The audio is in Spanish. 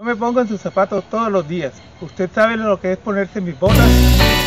Yo me pongo en sus zapatos todos los días. ¿Usted sabe lo que es ponerse en mis botas?